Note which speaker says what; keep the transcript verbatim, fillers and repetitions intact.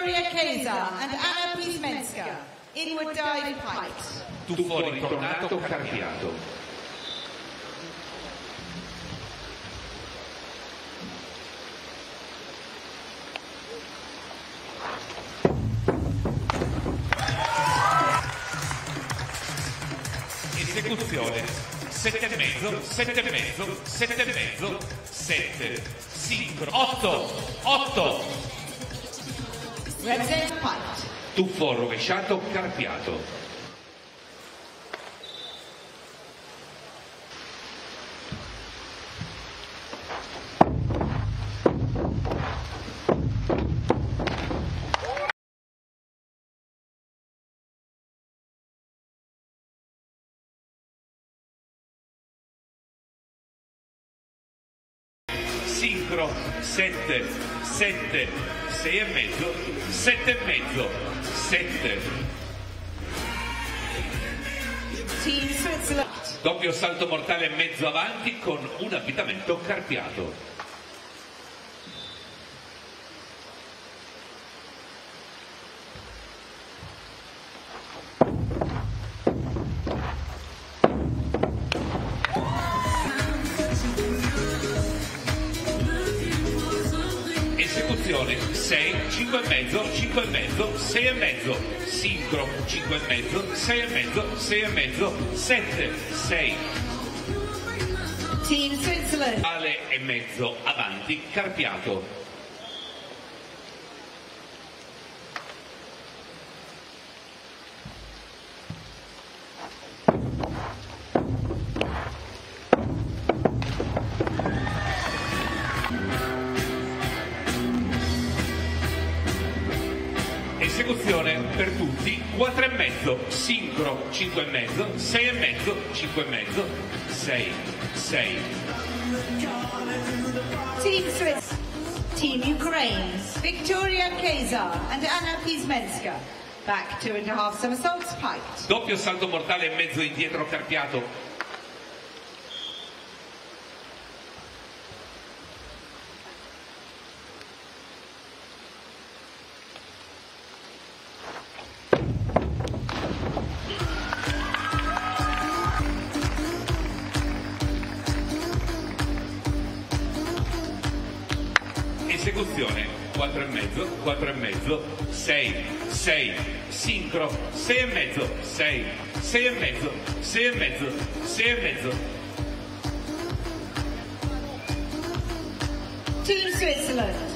Speaker 1: Victoria Keza and Anna Pismenska, inward dive height.
Speaker 2: Tuffo ritornato carpiato. Esecuzione sette e mezzo, sette e mezzo, sette e mezzo, sette, sincro, otto, otto. Tuffo rovesciato carpiato. Sincro sette, sette, sei e mezzo, sette e mezzo, sette.
Speaker 1: Team Switzerland.
Speaker 2: Doppio salto mortale mezzo avanti con un avvitamento carpiato. Esecuzione sei, cinque e mezzo, cinque e mezzo, sei e mezzo, sincro cinque e mezzo, sei e mezzo, sei e mezzo, sette, sei.
Speaker 1: Team Switzerland.
Speaker 2: Ale e mezzo avanti carpiato. Esecuzione per tutti quattro e mezzo, sincro cinque e mezzo, sei e mezzo, cinque e mezzo, sei, sei.
Speaker 1: Team Swiss, Team Ukraine, Victoria Keza and Anna Pismenska. Back two and a half somersaults piked.
Speaker 2: Doppio salto mortale mezzo indietro carpiato. Esecuzione quattro e mezzo, quattro e mezzo, sei, sei, sincro, sei e mezzo, sei, sei e mezzo, sei e mezzo, sei e mezzo.
Speaker 1: Team Switzerland.